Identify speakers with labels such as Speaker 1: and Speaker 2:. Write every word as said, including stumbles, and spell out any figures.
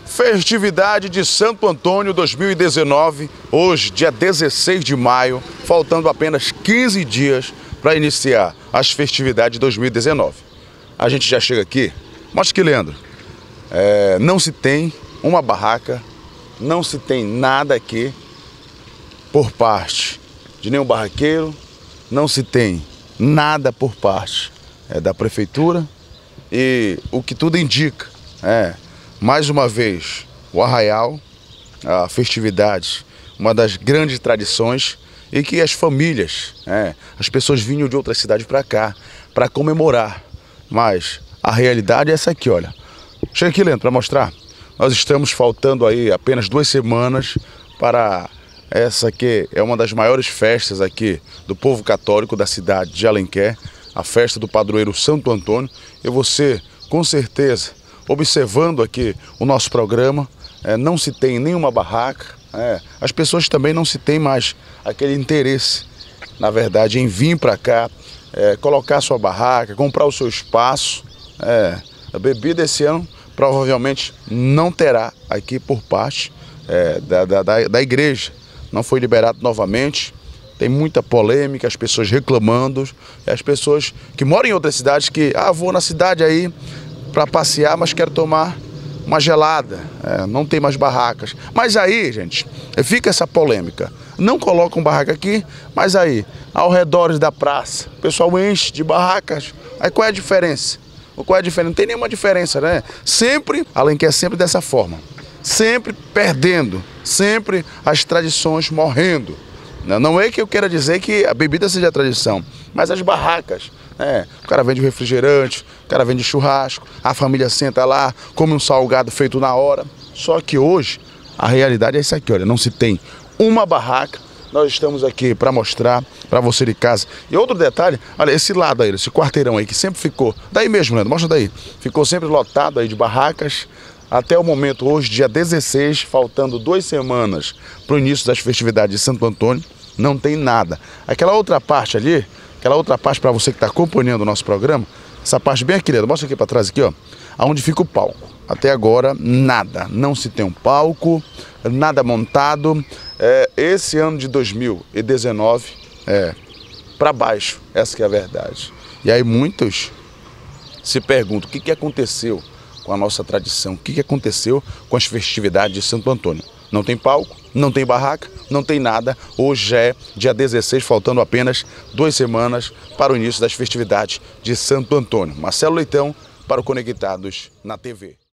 Speaker 1: Festividade de Santo Antônio dois mil e dezenove, hoje, dia dezesseis de maio, faltando apenas quinze dias para iniciar as festividades de dois mil e dezenove. A gente já chega aqui, mostra aqui, Leandro, é, não se tem uma barraca, não se tem nada aqui por parte de nenhum barraqueiro, não se tem nada por parte é, da prefeitura e o que tudo indica é, mais uma vez, o Arraial, a festividade, uma das grandes tradições e que as famílias, é, as pessoas vinham de outras cidades para cá para comemorar, mas a realidade é essa aqui, olha. Chega aqui, Leandro, para mostrar. Nós estamos faltando aí apenas duas semanas para essa que é uma das maiores festas aqui do povo católico da cidade de Alenquer, a festa do padroeiro Santo Antônio. E você, com certeza, observando aqui o nosso programa, é, não se tem nenhuma barraca, é, as pessoas também não se tem mais aquele interesse, na verdade, em vir para cá, é, colocar sua barraca, comprar o seu espaço. É, a bebida esse ano provavelmente não terá aqui por parte é, da, da, da igreja, não foi liberado novamente. Tem muita polêmica, as pessoas reclamando, as pessoas que moram em outras cidades que, ah, vou na cidade aí para passear, mas quero tomar uma gelada, é, não tem mais barracas. Mas aí, gente, fica essa polêmica. Não colocam barraca aqui, mas aí, ao redor da praça, o pessoal enche de barracas. Aí qual é a diferença? Qual é a diferença? Não tem nenhuma diferença, né? Sempre, Alenquer sempre dessa forma. Sempre perdendo, sempre as tradições morrendo. Não é que eu queira dizer que a bebida seja tradição, mas as barracas, né? O cara vende refrigerante, o cara vende churrasco, a família senta lá, come um salgado feito na hora. Só que hoje a realidade é isso aqui, olha, não se tem uma barraca. Nós estamos aqui para mostrar para você de casa. E outro detalhe, olha, esse lado aí, esse quarteirão aí que sempre ficou, daí mesmo, Leandro, mostra daí, ficou sempre lotado aí de barracas. Até o momento, hoje, dia dezesseis, faltando duas semanas para o início das festividades de Santo Antônio, não tem nada. Aquela outra parte ali, aquela outra parte para você que está acompanhando o nosso programa, essa parte bem aqui, mostra aqui para trás aqui, ó, aonde fica o palco. Até agora, nada, não se tem um palco, nada montado. É, esse ano de dois mil e dezenove, é, para baixo, essa que é a verdade. E aí muitos se perguntam, o que, que aconteceu com a nossa tradição, o que, que aconteceu com as festividades de Santo Antônio? Não tem palco, não tem barraca, não tem nada. Hoje é dia dezesseis, faltando apenas duas semanas para o início das festividades de Santo Antônio. Marcelo Leitão para o Conectados na T V.